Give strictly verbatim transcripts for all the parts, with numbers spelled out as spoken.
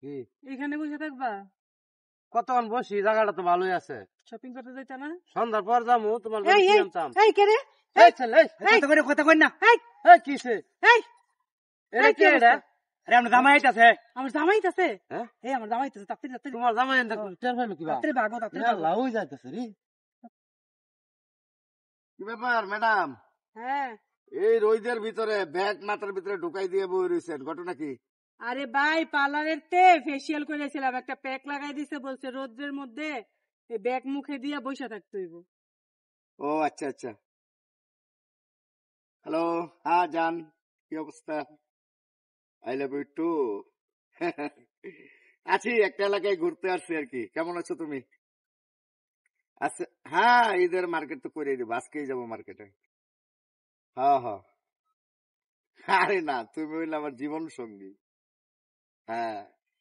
কি এখানে বসে থাকবা? কতক্ষণ বসি, জায়গাটা তো ভালোই আছে। শপিং করতে যাইতা না? সন্ধ্যার পর যাবো, তোমার এই কি এই আনতাম। এই কে রে? এই ছেলে, এই, এই, কথা কই কথা কই না। এই এই কিসে এই এটা? এই, কি কি এটা? অবস্থা? আরে আমরা জামাই আইতাছে। আমার জামাই আছে। হ্যাঁ, এই আমার জামাই আছে, তাড়াতাড়ি তাড়াতাড়ি তোমার জামাই আনতে ও, টের পাইলো কিবা? তাড়াতাড়ি ভাগো তাড়াতাড়ি ভাগো। আল্লাহ ওই যাইতাছে রে। কি ব্যাপার ম্যাডাম? হ্যাঁ এই রোদের ভিতরে ব্যাগ মাথার ভিতরে ঢুকাই দিয়ে বই রইছেন, ঘটনা কি? আরে ভাই, পার্লারের তে ফেসিয়াল করেছিলাম, একটা প্যাক লাগাই দিছে, বলছে রোদ্রের মধ্যে এই ব্যাগ মুখে দিয়ে বসে থাকতে হইব। ও আচ্ছা আচ্ছা। হ্যালো, হ্যাঁ জান, কি অবস্থা? I love you too. আছি, একটা এলাকায় ঘুরতে আসছি আর কি। কেমন আছো তুমি? আচ্ছা, হ্যাঁ ঈদের মার্কেট তো করে দিব, আজকেই যাবো মার্কেটে। হ্যাঁ হ্যাঁ। আরে না, তুমি হইলে আমার জীবন সঙ্গী। হ্যাঁ,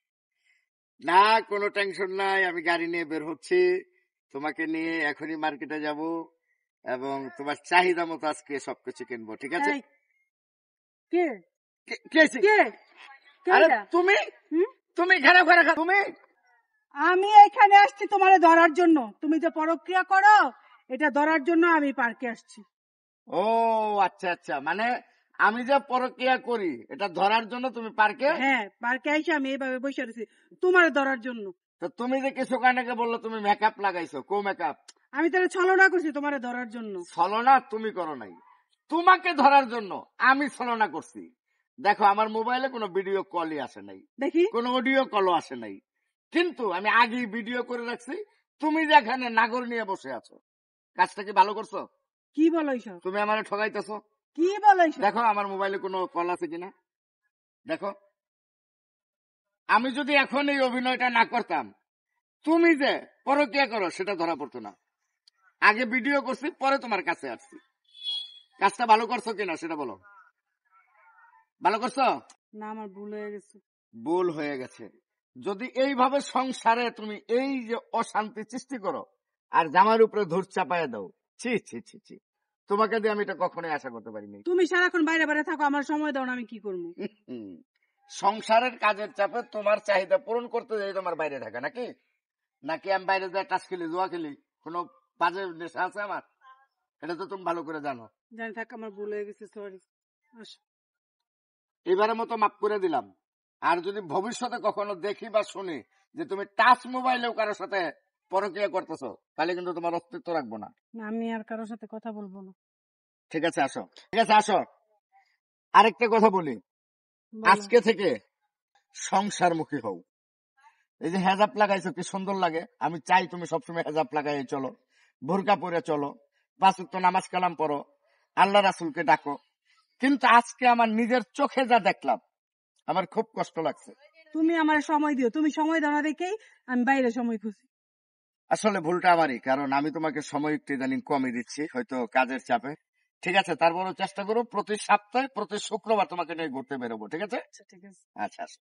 না কোনো টেনশন নাই, আমি গাড়ি নিয়ে বের হচ্ছি, তোমাকে নিয়ে এখনই মার্কেটে যাব এবং তোমার চাহিদা মতো আজকে সবকিছু কিনবো, ঠিক আছে? এই, কে কে- কে আছে? কে কে আরে এটা? তুমি, হুম? তুমি খারাপ খারাপ তুমি। আমি এখানে আসছি তোমারে ধরার জন্য। তুমি যে পরক্রিয়া করো এটা ধরার জন্য আমি পার্কে আসছি। ও আচ্ছা আচ্ছা, মানে আমি যে পরকিয়া করি এটা ধরার জন্য তুমি পার্কে? হ্যাঁ, পার্কে আইসে আমি এইভাবে বসে রয়েছি তোমারে ধরার জন্য। তো তুমি যে কিছু কানাকে বললো তুমি মেকআপ লাগাইছো, কো মেকআপ? আমি তাহলে ছলনা করছি তোমারে ধরার জন্য। ছলনা তুমি করো নাই, তোমাকে ধরার জন্য আমি ছলনা করছি। দেখো আমার মোবাইলে কোনো ভিডিও কলই আসে নাই, দেখি কোনো অডিও কলও আসে নাই, কিন্তু আমি আগেই ভিডিও করে রাখছি তুমি যেখানে নাগর নিয়ে বসে আছো। কাজটা কি ভালো করছো? কি বলো এইসব? তুমি আমারে ঠগাইতেছো। কি বলো এইসব? দেখো আমার মোবাইলে কোনো কল আছে কিনা দেখো। আমি যদি এখন এই অভিনয়টা না করতাম, তুমি যে পরকিয়া করো সেটা ধরা পড়তো না। আগে ভিডিও করছি, পরে তোমার কাছে আসছি। কাজটা ভালো করছো কিনা সেটা বলো। ভালো করছো? না, আমার ভুল হয়ে গেছে। ভুল হয়ে গেছে। যদি এইভাবে সংসারে তুমি এই যে অশান্তি সৃষ্টি করো আর জামার উপরে ধূর চাপায় দাও, ছি ছি ছি ছি, তোমাকে দিয়ে আমি এটা কখনোই আশা করতে পারিনি। তুমি সারাক্ষণ বাইরে বাইরে থাকো, আমার সময় দাও না, আমি কি করবো? হুম, সংসারের কাজের চাপে তোমার চাহিদা পূরণ করতে যাই তোমার বাইরে থাকা নাকি? নাকি আমি বাইরে যায় টাস খেলি, জুয়া খেলি, কোনো বাজে নেশা আছে আমার? এটা তো তুমি ভালো করে জানো। জানি, থাক, আমার ভুল হয়ে গেছে, সরি। আসো। এবারের মতো মাফ করে দিলাম। আর যদি ভবিষ্যতে কখনো দেখি বা শুনি যে তুমি টাচ মোবাইলেও কারোর সাথে পরক্রিয়া করতেছো, তাহলে কিন্তু তোমার অস্তিত্ব রাখবো না। না, আমি আর কারোর সাথে কথা বলবো না। ঠিক আছে আসো, ঠিক আছে আসো। আরেকটা কথা বলি, বলো। আজকে থেকে সংসারমুখী হও। এই যে হেজাব লাগাইছো কি সুন্দর লাগে, আমি চাই তুমি সবসময় হেজাব লাগাই চলো, বোরকা পরে চলো, পাঁচ ওয়াক্ত নামাজ কালাম পড়ো, আল্লাহ রাসূলকে ডাকো। কিন্তু আজকে আমার নিজের চোখে যা দেখলাম আমার খুব কষ্ট লাগছে। তুমি আমার সময় দিও, তুমি সময় দাও না দেখেই আমি বাইরে সময় খুঁজি। আসলে ভুলটা আমারই, কারণ আমি তোমাকে সময় একটু ইদানিং কমই দিচ্ছি, হয়তো কাজের চাপে। ঠিক আছে, তারপরও চেষ্টা করো প্রতি সপ্তাহে প্রতি শুক্রবার তোমাকে নিয়ে ঘুরতে বেরোবো, ঠিক আছে? আচ্ছা, ঠিক আছে। আচ্ছা আচ্ছা।